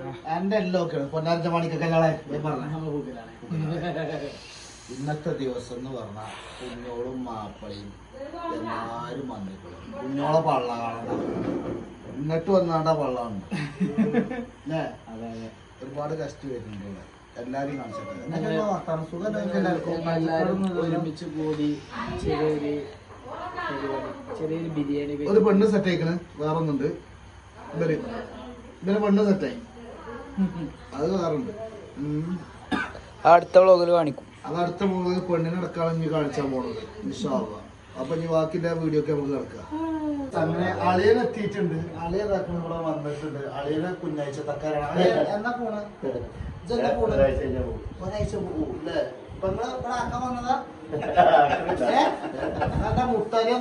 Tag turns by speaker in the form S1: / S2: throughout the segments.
S1: എന്റെ എല്ലാം ഒക്കെ പൊന്നാരഞ്ച മണിക്കൊക്കെ ഇന്നത്തെ ദിവസം എന്ന് പറഞ്ഞാൽ കുഞ്ഞോളും മാപ്പയും എല്ലാരും വന്നിട്ടുള്ളൂ. കുഞ്ഞോളെ പള്ള കാണണം, ഇങ്ങോട്ട് വന്നാണ്ട പള്ളാണ് അല്ലേ? ഒരുപാട് കഷ്ടം വരുന്നുണ്ട് ഇവിടെ. എല്ലാരും കാണിച്ചിട്ടുണ്ട്.
S2: ഒരുമിച്ച് കൂടി ചെറിയൊരു ബിരിയാണി.
S1: ഒരു പെണ്ണ് സെറ്റ് ആയിക്കണ്, വേറൊന്നുണ്ട്. ഇവരെ പെണ്ണ് സെറ്റായി, അത് വേറുണ്ട്.
S2: അടുത്ത വ്ളോഗിൽ കാണിക്കും.
S1: അത് അടുത്ത വ്ളോഗിൽ പെണ്ണിനെ അടക്കാണ് ഇനി കാണിച്ചാൽ പോണത് ഇൻഷാ അല്ലാഹ്. അപ്പൊ ഇനി ബാക്കിന്റെ വീഡിയോ ഒക്കെ നമുക്ക് കിടക്കാം. അങ്ങനെ അളിയൻ എത്തിയിട്ടുണ്ട്. അളിയ ഇവിടെ വന്നിട്ടുണ്ട്. അളിയനെ കുഞ്ഞാഴ്ച തക്കാരാണ്. എന്നാ പോണ്? ഒരാഴ്ച പോകും അല്ലേ? ഇപ്പൊ നിങ്ങള് ഇവിടെ ആക്കാൻ വന്നതാ? മുട്ടാരിയാ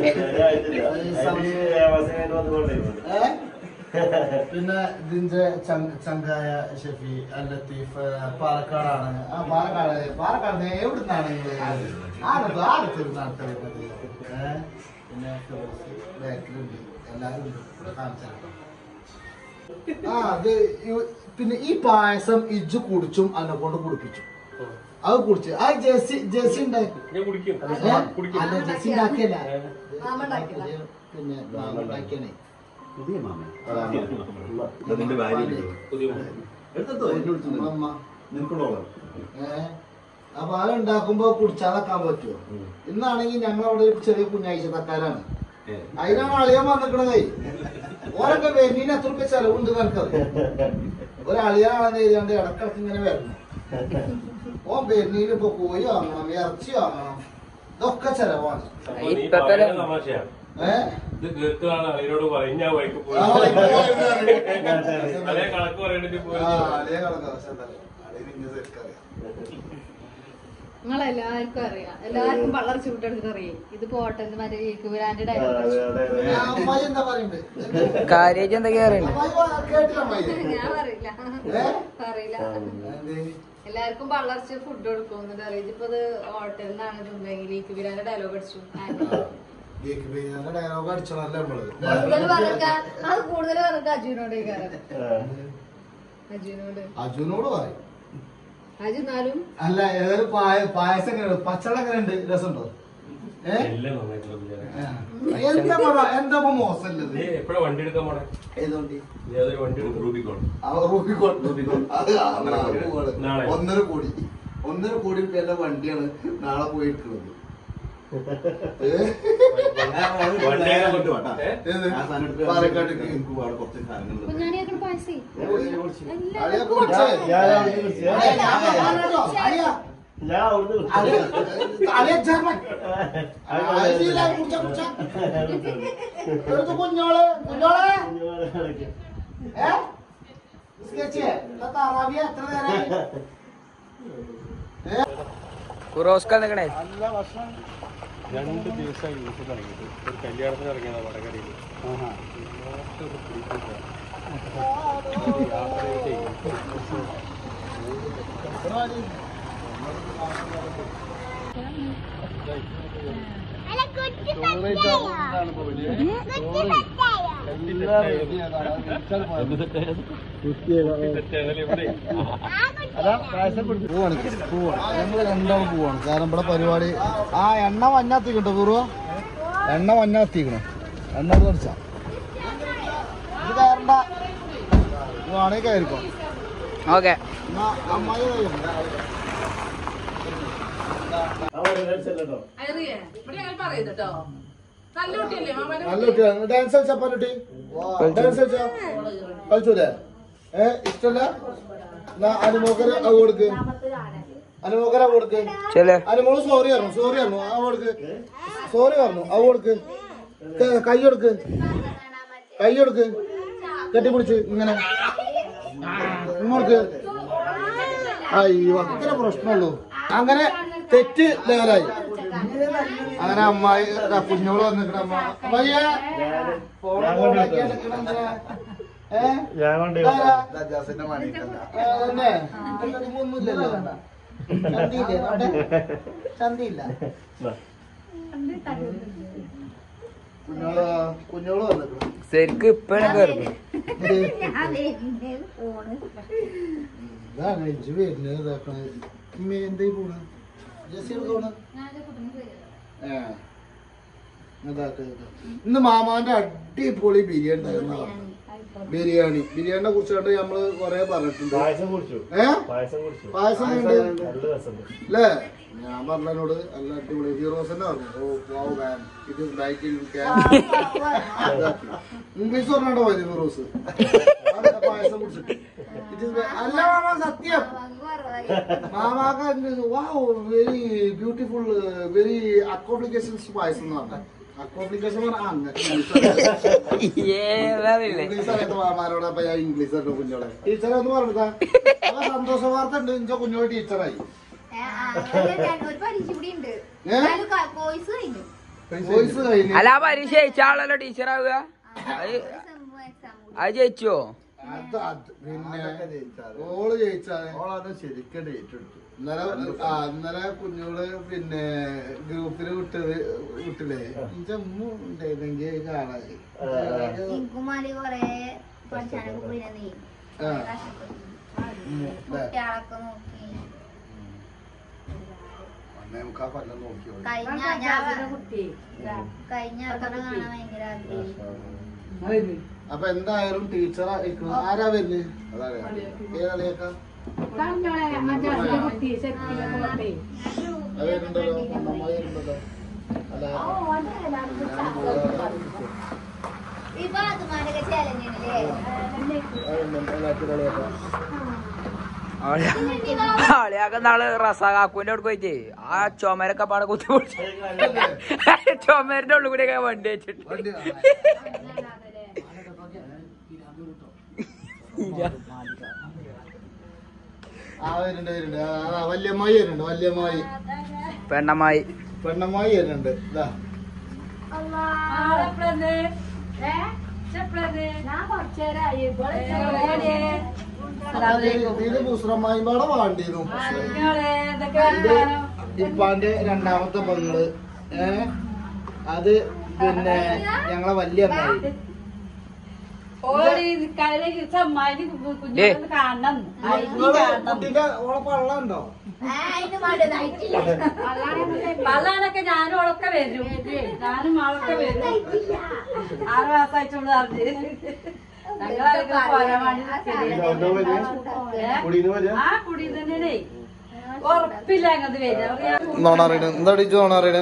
S1: പിന്നെ ഇതിന്റെ ചങ്കായ ഷെഫി അൽ ലത്തീഫ് പാലക്കാടാണ്. ആ പാലക്കാട് എവിടുന്നാണ് ആടത്തൊരു നാട്ടിൽ പിന്നെ ബാക്കിലുണ്ട്, എല്ലാരും ഇവിടെ കാണിച്ചാൽ. ആ അത് പിന്നെ ഈ പായസം ഇജ്ജ് കുടിച്ചും എന്നെ കൊണ്ട് കുടിപ്പിച്ചു. അത് കുടിച്ച് ആ ജെസ്സി ഉണ്ടാക്കി. അല്ല ജെസ്സി ഉണ്ടാക്കിയല്ല, പിന്നെ ഉണ്ടാക്കിയാണേ. അപ്പൊ അത് ഉണ്ടാക്കുമ്പോ കുടിച്ചാതാക്കാൻ പറ്റുമോ? ഇന്നാണെങ്കിൽ ഞങ്ങളവിടെ ഒരു ചെറിയ കുഞ്ഞാഴ്ച തക്കാരാണ്. അതിനാണ് അളിയാൻ വന്നിക്കണതേ. ഓരൊക്കെ വരുന്നതിന് എത്ര രൂപ ചെലവുണ്ട് നിനക്കത്? ഒരളിയാണെന്ന് എഴുതിയാണ്ട് ഇടക്കിടക്ക് ഇങ്ങനെ വരണം. ഓൻ വരുന്നതിന് ഇപ്പൊ കോഴി വാങ്ങണം, ഇറച്ചി വാങ്ങണം, ഇതൊക്കെ ചെലവാണ്.
S3: നിങ്ങളെല്ലാവർക്കും അറിയാം, എല്ലാവർക്കും വളർച്ച വിട്ടെടുത്തിട്ട് അറിയാം. ഇത് പോട്ടെ
S1: എന്താ പറയണ്ട്?
S2: കാര്യായിട്ട് എന്തൊക്കെയാ അറിയണ്ടേ?
S3: ഞാൻ പറയില്ല. എല്ലാവർക്കും വളർച്ച ഫുഡ് കൊടുക്കുന്നുണ്ട് അറിയാം. ഇതിപ്പോ ഇത് ഹോട്ടലിൽ നിന്നാണ് തിന്നെങ്കിൽ ഈ കുബിരാന്റെ ഡയലോഗ് അടിച്ചു.
S1: ഡയലോഗ് അടിച്ചോളല്ലേ നമ്മള്.
S3: അത് കൂടുതൽ പറഞ്ഞ
S1: അജുനോട് പറയും.
S3: അജുനാലും
S1: അല്ല ഏതൊരു പായസം എങ്ങനെയുണ്ട്? പച്ചവെള്ളം എങ്ങനെയുണ്ട്? രസമുണ്ടോ? എന്താ മോശമല്ലത്?
S4: വണ്ടി എടുക്കാൻ പോണേ?
S1: ഏതുകൊണ്ട്?
S4: റൂബിക്കോൺ.
S1: 1.5 കോടി രൂപയുടെ വണ്ടിയാണ് നാളെ പോയി എടുക്കുന്നത്. കുഞ്ഞോള് എത്ര നേരം
S2: കുറോസ്കാർ നിക്കണേ.
S4: 2 ദിവസമായി യൂസ് തുടങ്ങിയിട്ട്. ഒരു കല്യാണത്തിന് ഇറങ്ങിയതാ വടകരയിൽ.
S1: ഞങ്ങള് രണ്ടാളും പോവാണ്. കാരണം ഇവിടെ പരിപാടി ആ എണ്ണ മഞ്ഞാത്തിക്കട്ടോ പൂർവ്വ, എണ്ണ മഞ്ഞാത്തിക്കണം. എണ്ണ കുറച്ചാ ഇത് കയറണ്ട, വേണേ കയറിക്കോ.
S2: ഓക്കെ
S1: അമ്മായി നല്ല കുട്ടിയാണ്. ഡാൻസ് കളിച്ചാ പറ്റുട്ടി? ഡാൻസ് കളിച്ചാ കളിച്ചൂലേ? ഇഷ്ടല്ല? അനുമോക്കര കൊടുക്ക്, അനുമോക്കര കൊടുക്ക്. അനുമോള് സോറി പറഞ്ഞു ആ കൊടുക്ക്, സോറി പറഞ്ഞു ആ കൊടുക്ക്. കൈ കൊടുക്ക്, കെട്ടിപ്പിടിച്ച് ഇങ്ങനെ ഇങ്ങോട്ട്. അയ്യോ അത്ര പ്രശ്നമുള്ളൂ. അങ്ങനെ തെറ്റ് ലെവലായി. അങ്ങനെ അമ്മായി കുഞ്ഞോള് വന്നിട്ട് അമ്മായിയെ ഒന്നുമില്ലല്ലോ, ചന്തിയില്ല. കുഞ്ഞോള് വന്നിട്ടുണ്ട്.
S2: ശരിക്ക് ഇപ്പഴാണ് കയറുന്നത്.
S1: ഇതാണ് ഇജ്ജ് വരുന്നത് ഇതാക്കണത്. എന്തായി പോണ ജെസ്സി പോണ ഇന്ന് മാമാന്റെ അടിപൊളി ബിരിയാണി ബിരിയാണിനെ കുറിച്ചായിട്ട് നമ്മള് കൊറേ പറഞ്ഞിട്ടുണ്ട്. പായസം അല്ലേ? ഞാൻ പറഞ്ഞോട് നല്ല അടിപൊളി ഹീറോസ് തന്നെ പറഞ്ഞു. ഇംഗ്ലീഷ് പറഞ്ഞോ പോയത് ഹീറോസ് പായസം കുടിച്ചിട്ട്. അല്ല മാമ സത്യം മാമാക്ക വെരി ബ്യൂട്ടിഫുൾ വെരി അക്കോംപ്ലിക്കേഷൻസ് പായസം എന്ന് പറഞ്ഞ അക്കോംപ്ലിക്കേഷൻ ഇംഗ്ലീഷ് അറിയാത്ത മാമാരോട് അപ്പൊ ഞാൻ ഇംഗ്ലീഷ് അറിഞ്ഞു കുഞ്ഞോളെ. ടീച്ചറെ ഒന്ന് പറഞ്ഞതാ സന്തോഷ വാർത്ത ഉണ്ട്. ഇഞ്ചോ കുഞ്ഞോളെ ടീച്ചറായി.
S2: അല്ല പരീക്ഷ ജയിച്ചാളല്ലോ ടീച്ചറാവുക. അത് ജയിച്ചോ?
S1: പിന്നെ ഓള് ജയിച്ചാൽ ശരിക്കും ഇന്നലെ കുഞ്ഞോള് പിന്നെ ഗ്രൂപ്പില് വിട്ടില്ലേ അമ്മ ഉണ്ടായിരുന്നെങ്കിൽ കാണാൻ നമുക്ക് ആ പല്ലം നോക്കിയോ. അപ്പൊ എന്തായാലും ടീച്ചർ ആരാ വരുന്നത്? ഏതളിയേക്കാം വരുന്നുണ്ടല്ലോ അമ്മ വരുന്നുണ്ടല്ലോ. അല്ല
S2: ആളിയാക്ക നാള് റസാഖാക്കുവിന്റെ അവിടെ പോയിട്ട് ആ ചുമരൊക്കെ പാടെ കുത്തി പൊടിച്ചു. ചുമരിന്റെ ഉള്ളിൽ കൂടെ വണ്ടി വെച്ചിട്ട്
S1: വല്യമ്മായി വരുന്നുണ്ട്. വല്യമ്മായി
S2: പെണ്ണമ്മായി
S1: വരുന്നുണ്ട്. ഇതാ ഇത് മുസ്രമ്മായിമ്പാടെ വാണ്ടിയിരുന്നു. ഇപ്പാന്റെ രണ്ടാമത്തെ പെങ്ങള് അത് പിന്നെ ഞങ്ങളെ വല്യ അമ്മായി. കുട്ടിന്റെ ഓളെ പള്ളുണ്ടോ?
S3: പള്ളാനൊക്കെ ഞാനും ഓളൊക്കെ വരും. ഞാനും ആളൊക്കെ വരും. 6 മാസമായിട്ടുള്ള അറിഞ്ഞ് ആ കുടി തന്നെ ഉറപ്പില്ല അങ്ങനത് വരും.
S1: എന്താ നോണറിയണ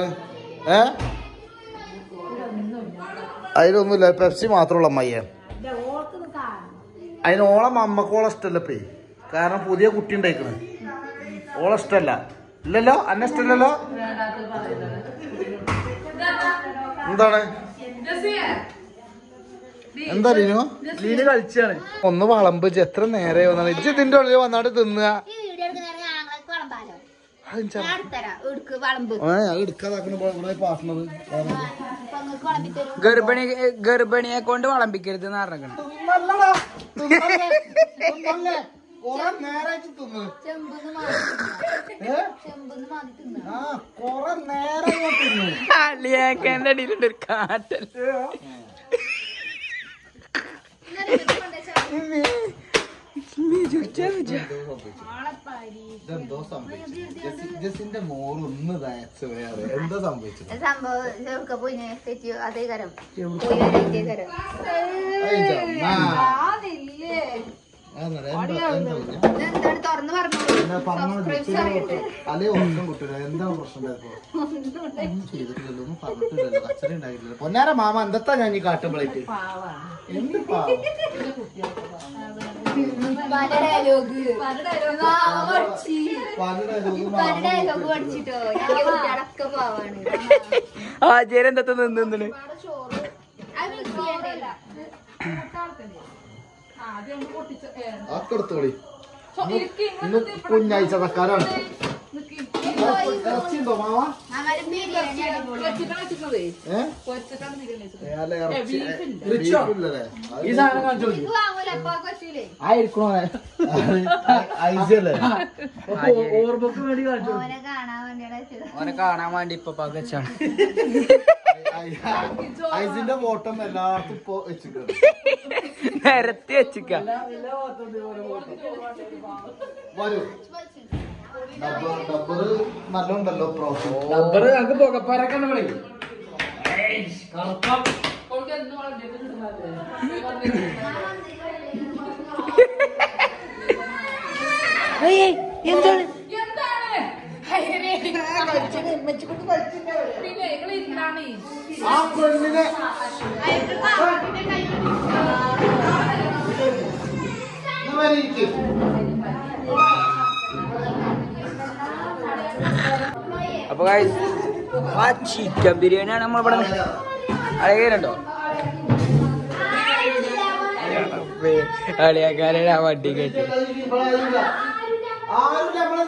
S1: അതിലൊന്നുമില്ല. പെപ്സി മാത്രമുള്ള അമ്മയ്യ. അതിന് ഓളം അമ്മക്കോളം ഇഷ്ടമല്ല പേ. കാരണം പുതിയ കുട്ടി ഉണ്ടായിക്കണ്. ഓളം ഇഷ്ടല്ല. ഇല്ലല്ലോ? അന്നെ ഇഷ്ടമല്ലല്ലോ? എന്താണ് എന്താ ലീനു? ലീന് കളിച്ചാണ്. ഒന്ന് വളമ്പ് എത്ര നേരെ വന്നാണ് ഇജ്ജ് ഇതിന്റെ ഉള്ളിൽ വന്നാട്ട് തിന്നുക.
S2: ഗർഭിണിയെ കൊണ്ട് വളമ്പിക്കരുത് എന്ന് പറഞ്ഞേക്കണം. അള്ളിയാക്കന്റെ അടിയിലുണ്ട് ഒരു കാറ്റൽ.
S1: ഇതെന്തോ സംഭവിച്ചു. ജസിന്റെ മോളൊന്ന് തയച്ചു. വേറെ എന്താ സംഭവിച്ചത്? അല്ലെ ഒന്നും കുട്ടില്ല. എന്താണ് പ്രശ്നം? ചെയ്തിട്ടില്ലല്ലോ, ഒന്നും പറഞ്ഞിട്ടില്ലല്ലോ, കച്ചറ ഉണ്ടായിട്ടില്ല. പൊന്നാര മാമ എന്താ ഞാൻ ഈ കാട്ടുമ്പോഴേക്ക് എന്ത്
S2: ആചാരം എന്താ നിന്നു
S1: അക്കെടുത്തോളി. ഇന്ന് കുഞ്ഞാഴ്ച തക്കാരാണ്. ഇറച്ചിണ്ടോ മാവ? ഈ സാധനം കാണിച്ചോ.
S2: ഓനെ കാണാൻ വേണ്ടി ഇപ്പൊ പകച്ചാണ്.
S1: ഐസിന്റെ ഫോട്ടോ എല്ലാവർക്കും ഇപ്പൊ വെച്ചിട്ടുണ്ട്.
S2: നിരത്തി വെച്ചിക്ക.
S1: വരൂ ഡബ്ബർ നല്ലോണ്ടല്ലോ പ്രോസസ്.
S2: റബ്ബർ ഞങ്ങൾക്ക് പുകപ്പാരൊക്കെ എന്താണ്
S1: ആ പെണ്ണിനെ
S2: അപ്പൊ ആ ചിക്കൻ ബിരിയാണിയാണ് നമ്മളിവിടെ അഴകണ്ടോ അളിയാക്കാരുടെ ആ വണ്ടി കേട്ടു.
S1: ആരും